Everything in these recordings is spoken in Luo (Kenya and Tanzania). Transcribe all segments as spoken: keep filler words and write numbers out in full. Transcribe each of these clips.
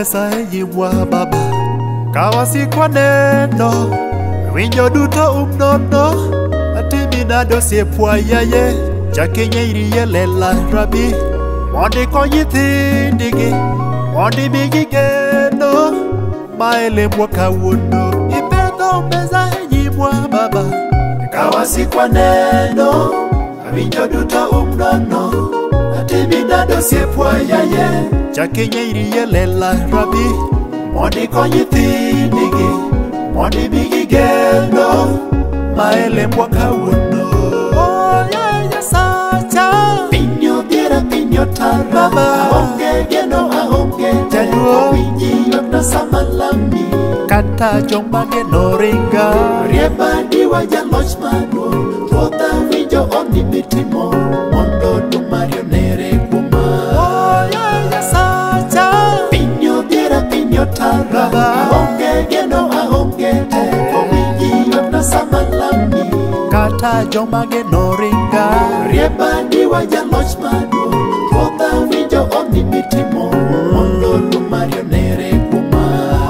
pesa e nyimwa baba kawasikwa neno winjo duto umnono atimi nado siepwa yaye chakinye iriye lela rabi mondi konyithindigi mondi migi geno maelembwa kawuono ipedho pesa e nyimwa baba kawasikwa neno winjo duto umnono atimi nado siepwa yaye chakinye iriye lela rabi mondi konyithindigi mondi migi geno maelembwa kawuono oh yaye sacha pinyo diera pinyo tara aonge geno aonge jaduo winji yona samalami kata joma geno ringa riebadi waja loch maduong' ruodha winjo oni mitimo mondo dumari onere kuma oh yaye sacha pinyo diera pinyo tara aonge geno aonge teko winji yona samalami kata joma geno ringa riebadi waja loch maduong' ruodha winjo oni mitimo mondo dumari onere kuma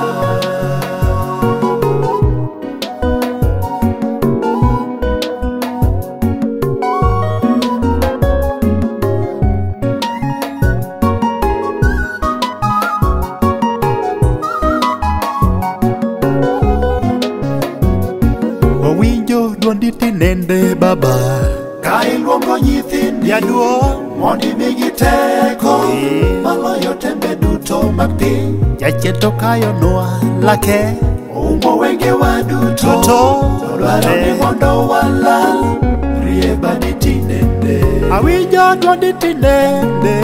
winjo duondi tinende baba ka iluongo nyithindi jaduong' mondi migi teko maloyo tembe duto mag piny jacheto kayonwa lake oumo wengewa duto dwaro ni mondo walal riebadi tinende awinjo duondi tinende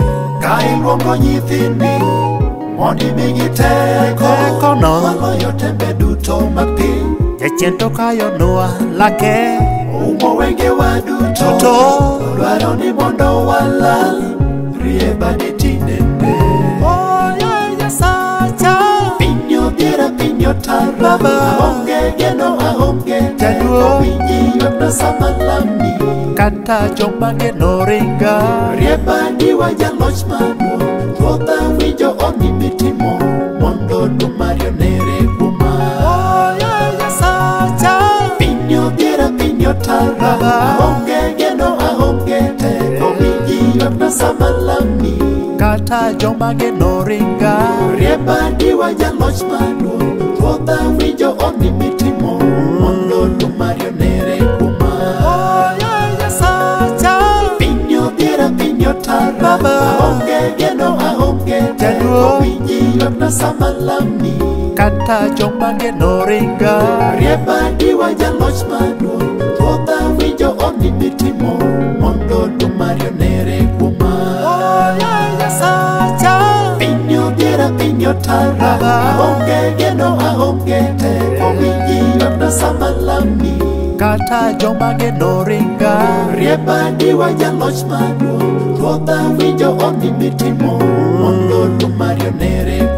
ka iluongo nyithindi mondi migi teko maloyo tembe duto mag piny jacheto kayonwa lake oumo wengewa duto dwaro ni mondo walal riebadi tinende oh yaye sacha pinyo diera pinyo tara aonge geno aonge jaduo winji yona samalami kata joma geno ringa riebadi waja loch maduong' ruodha winjo oni mitimo mondo dumari onere kuma oh yaye sacha pinyo diera pinyo tara aonge geno aonge teko winji yona samalami kata joma geno ringa riebadi waja loch maduong' ruodha winjo oni mitimo mondo dumari onere kuma oh yaye sacha pinyo diera pinyo tara aonge geno aonge teko winji yona samalami kata joma geno ringa riebadi waja loch maduong' ruodha winjo oni mitimo mondo dumari onere kuma oh yaye sacha pinyo diera pinyo tara aonge geno aonge teko winji yona samalami kata joma geno ringa riebadi waja loch maduong' ruodha winjo oni mitimo mondo dumari onere